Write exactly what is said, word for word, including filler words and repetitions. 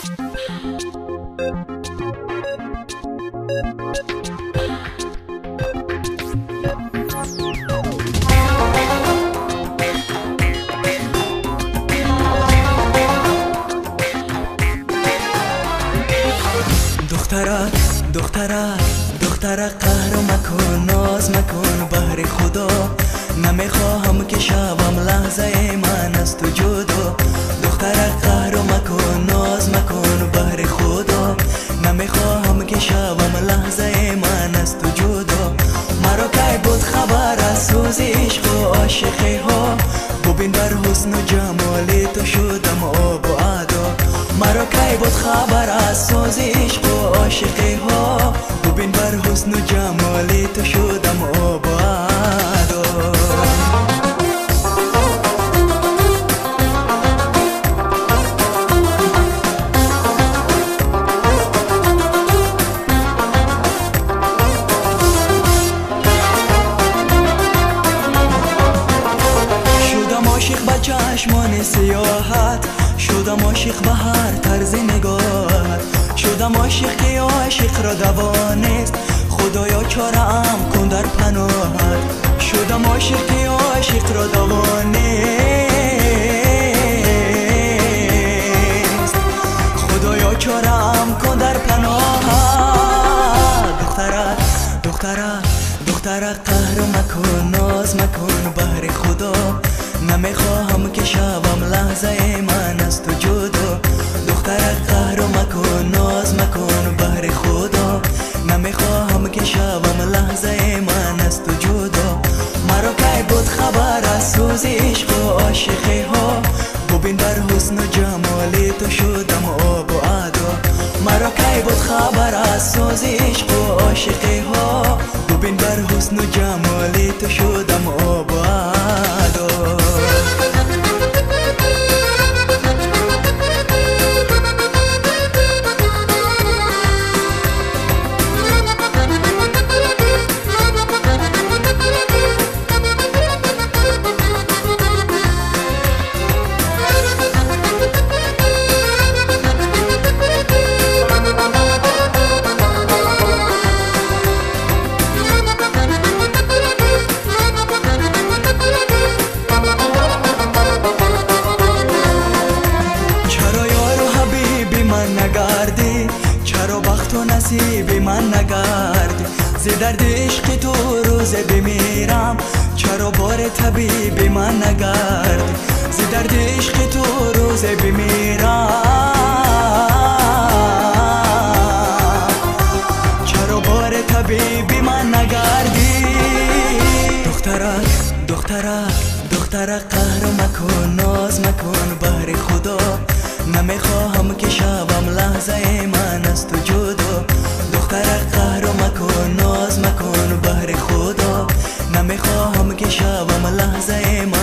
دخترک دخترک دخترک قهر مکن، ناز مکن بهر خدا. نمیخواهم که شوم لحظه من از تو جدا. دخترک قهر مکن، ناز مکن بهر خدا. نمیخواهم که شوم لحظه من از تو جدا. مرا کی بود خبر از سوز عشق و عاشقی ها؟ ببین بر حسن و جمال تو شدم آب و ادا. مرا کی بود خبر از سوز عشق و عاشقی ها؟ ببین بر حسن و جمال تو شدم آب و ادا. شدم عاشق به چشمان سیاحت، شدم عاشق به هر طرز نگاهت. شدم عاشق که عاشق را دوانست، خدایا چاره ام کن در پناهت. شدم عاشق که عاشق را دوانست، خدایا چاره ام کن در پناهت. دخترک دخترک دخترک قهر مکن، ناز مکن بهر خدا. نمیخواهم که شوم لحظه من از تو جدا. دخترک قهر مکن، ناز مکن بهر خدا. نمیخواهم که شوم لحظه من از تو جدا. مرا کی بود خبر از سوز عشق و عاشقی ها؟ ببین بر حسن و جمال تو شدم آب و ادا. مرا کی بود خبر از سوز عشق و عاشقی ها؟ ببین بر حسن و جمال تو شدم آب و ادا. چرا بخت و نصیب من نگردی؟ ز درد عشق تو روز بمیرم. چرا بار طبیب من نگردی؟ ز درد عشق تو روز بمیرم. چرا بار طبیب من نگردی؟ دخترک دخترک دخترک قهر مکن، ناز مکن بهر خدا. نمیخواهم که شوم لحظه من از تو جدا. دخترک قهر مکن، ناز مکن بهر خدا. نمیخواهم که شوم لحظه من